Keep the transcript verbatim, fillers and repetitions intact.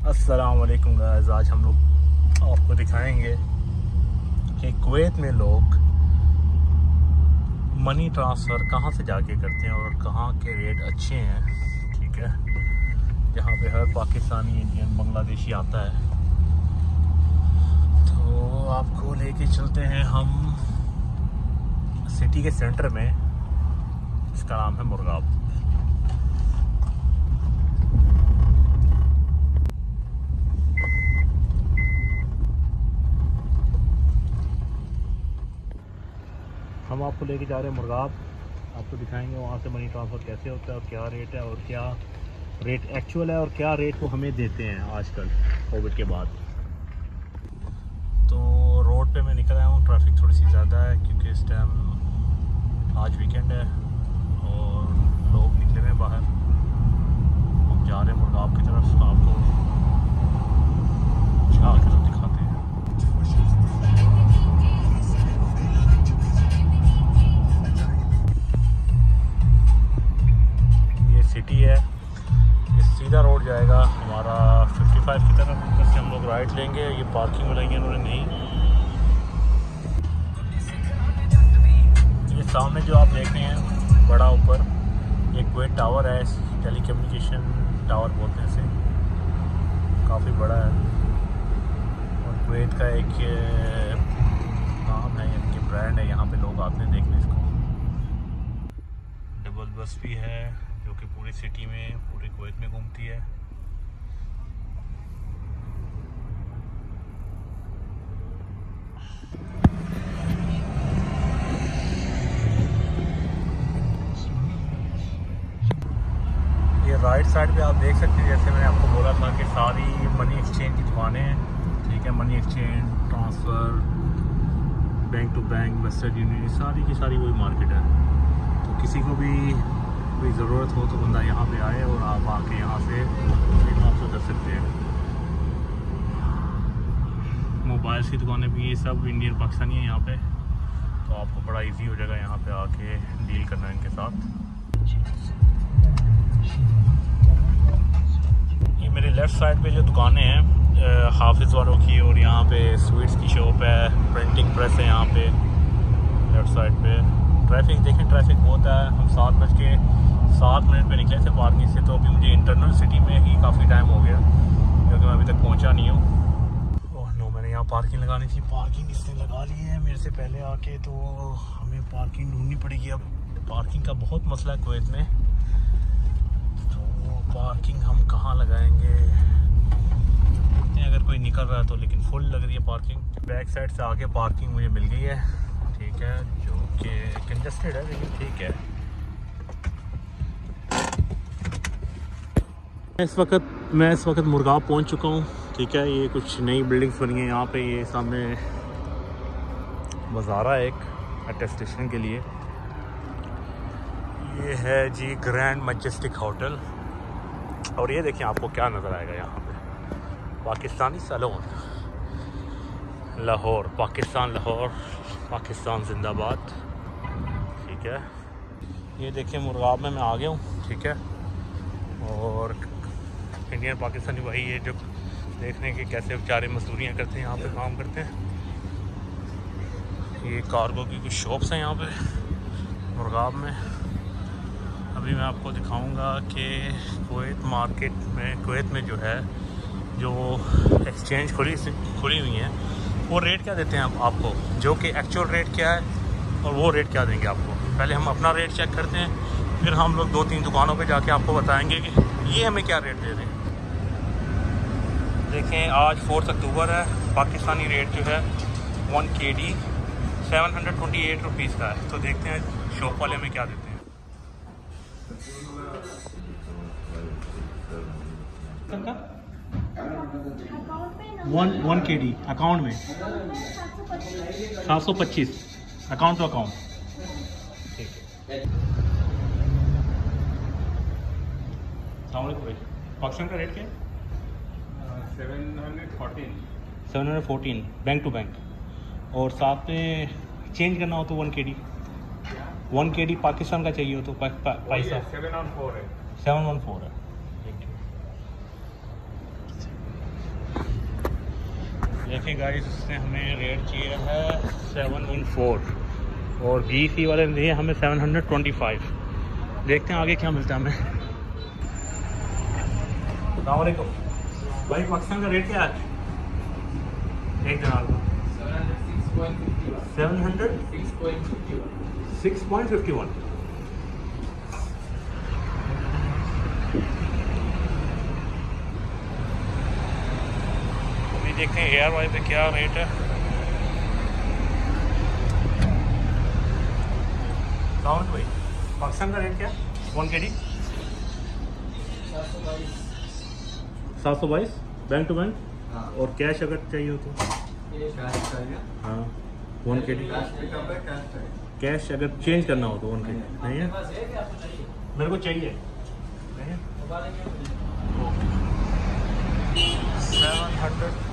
अस्सलाम वालेकुम गाइस, आज हम लोग आपको दिखाएंगे कि कुवैत में लोग मनी ट्रांसफ़र कहाँ से जाके करते हैं और कहाँ के रेट अच्छे हैं। ठीक है, यहाँ पे हर पाकिस्तानी, इंडियन, बांग्लादेशी आता है। तो आपको लेके चलते हैं हम सिटी के सेंटर में, इसका नाम है मुर्गाब। हम आपको लेके जा रहे हैं मुर्गाब। आपको दिखाएंगे वहाँ से मनी ट्रांसफ़र कैसे होता है और क्या रेट है और क्या रेट एक्चुअल है और क्या रेट वो हमें देते हैं आजकल कोविड के बाद। तो रोड पे मैं निकल आया हूँ, ट्रैफिक थोड़ी सी ज़्यादा है क्योंकि इस टाइम आज वीकेंड है और लोग निकले हुए हैं बाहर। हम जा रहे हैं मुर्गाब की तरफ, आपको जाकर दिखाते हैं। सिटी है, ये सीधा रोड जाएगा हमारा पचपन की तरफ। ऊपर से हम लोग राइट लेंगे। ये पार्किंग बनाई उन्होंने नहीं। ये सामने जो आप देख रहे हैं बड़ा ऊपर, ये कुवैत टावर है, टेली कम्युनिकेशन टावर बोलते हैं इसे, काफ़ी बड़ा है। और कुवैत का एक नाम है, इनके ब्रांड है, यहाँ पे लोग आते हैं देखने इसको। डबल बस भी है जो कि पूरी सिटी में, पूरे कुवैत में घूमती है। ये राइट साइड पे आप देख सकते हैं, जैसे मैंने आपको बोला था कि सारी मनी एक्सचेंज की दुकानें हैं। ठीक है, money exchange, transfer, bank to bank, western union, सारी की सारी वही मार्केट है। तो किसी को भी कोई ज़रूरत हो तो बंदा यहाँ पे आए और आप आके यहाँ से ट्रांसफ़र कर सकते हैं। मोबाइल की दुकानें भी, ये सब इंडियन पाकिस्तानी है यहाँ पे, तो आपको बड़ा इजी हो जाएगा यहाँ पे आके डील करना इनके साथ। ये मेरे लेफ़्ट साइड पे जो दुकानें हैं हाफिज़ वालों की, और यहाँ पे स्वीट्स की शॉप है, प्रिंटिंग प्रेस है यहाँ पे लेफ़्ट साइड पे। ट्रैफिक देखें, ट्रैफिक बहुत है। हम सात बज के सात मिनट पे निकले थे पार्किंग से, तो अभी मुझे इंटरनल सिटी में ही काफ़ी टाइम हो गया क्योंकि मैं अभी तक पहुंचा नहीं हूँ। ओह नो, मैंने यहाँ पार्किंग लगानी थी, पार्किंग इसने लगा ली है मेरे से पहले आके, तो हमें पार्किंग ढूंढनी पड़ेगी। अब पार्किंग का बहुत मसला है कुवैत में, तो पार्किंग हम कहाँ लगाएंगे, अगर कोई निकल रहा है तो, लेकिन फुल लग रही है पार्किंग। बैक साइड से आके पार्किंग मुझे मिल गई है, ठीक है, जो कि कंजस्टेड है लेकिन ठीक है। इस वक्त मैं इस वक्त मुर्गाब पहुंच चुका हूं। ठीक है, ये कुछ नई बिल्डिंग्स बनी हैं यहाँ पे। ये सामने बाज़ारा है एक अटेस्टेशन के लिए। ये है जी ग्रैंड मैजेस्टिक होटल, और ये देखिए आपको क्या नज़र आएगा यहाँ पे, पाकिस्तानी सैलून, लाहौर, पाकिस्तान, लाहौर, पाकिस्तान जिंदाबाद। ठीक है, ये देखिए मुर्गाब में मैं आ गया हूँ। ठीक है, और इंडियन पाकिस्तानी भाई ये जो देख रहे हैं कि कैसे बेचारे मजदूरियाँ करते हैं, यहाँ पे काम करते हैं। ये कार्गो की कुछ शॉप्स हैं यहाँ पे मुर्गाब में। अभी मैं आपको दिखाऊंगा कि कुवैत मार्केट में, कुवैत में जो है, जो एक्सचेंज खुली खुली हुई हैं, वो रेट क्या देते हैं आप, आपको, जो कि एक्चुअल रेट क्या है और वो रेट क्या देंगे आपको। पहले हम अपना रेट चेक करते हैं, फिर हम लोग दो तीन दुकानों पे जाके आपको बताएंगे कि ये हमें क्या रेट दे रहे हैं। देखें, आज फोर्थ अक्टूबर है, पाकिस्तानी रेट जो है one K D seven hundred twenty eight rupees का है। तो देखते हैं शॉप वाले हमें क्या देते हैं। One one K D account में सात सौ पच्चीस, अकाउंट टू अकाउंट। ठीक है, पाकिस्तान का रेट क्या है? Seven hundred fourteen seven hundred fourteen bank to bank, और साथ में चेंज करना हो तो one K D one K D Pakistan का चाहिए हो तो पैसा सेवन वन फोर है सेवन वन फोर है। देखें गाइस, उसने हमें रेट चाहिए है सेवन वन फोर और बी सी वाले ने दिए हमें सेवन हंड्रेड ट्वेंटी फाइव। देखते हैं आगे क्या मिलता है हमें। अस्सलाम वालेकुम भाई, पाकिस्तान का रेट क्या है एक दिनार का? Seven hundred six point fifty one. अभी देखते हैं एयर वाले पे क्या रेट है। काउंट भाई, पाकिस्तान का रेट क्या वन के डी? सात सौ बाईस बैंक टू बैंक। हाँ। और कैश अगर चाहिए हो तो? हाँ वन के डी कैश अगर चेंज करना हो तो वन के डी नहीं है, मेरे को चाहिए नहीं है। Seven hundred